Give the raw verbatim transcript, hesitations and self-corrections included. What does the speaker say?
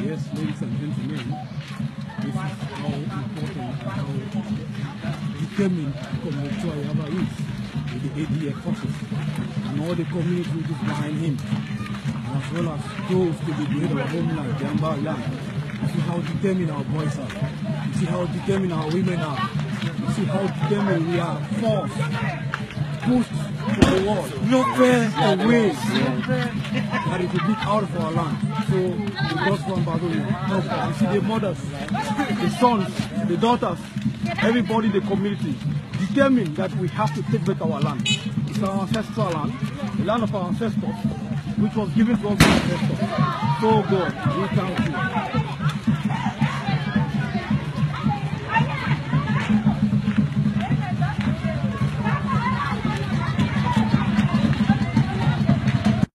Yes, ladies and gentlemen, this is how important and how determined Community Ayaba is with the A D F forces and all the community which is behind him, and as well as those to liberate our homeland, the Amba land. You see how determined our boys are. You see how determined our women are. You see how determined we are forced, pushed to the wall, nowhere away. That is a bit out of our land. So the gods from Ambazonia help us. You see the mothers, the sons, the daughters, everybody in the community determined that we have to take back our land. It's our ancestral land, the land of our ancestors, which was given to us by ancestors. So God, we can